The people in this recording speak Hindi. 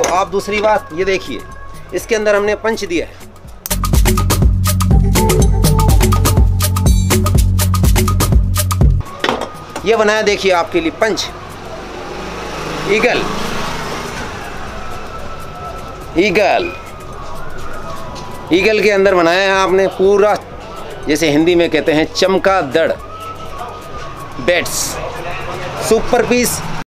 आप दूसरी बात ये देखिए, इसके अंदर हमने पंच दिया है। ये बनाया देखिए आपके लिए पंच, ईगल। ईगल ईगल के अंदर बनाया है आपने पूरा, जैसे हिंदी में कहते हैं चमगादड़, बेट्स, सुपर पीस।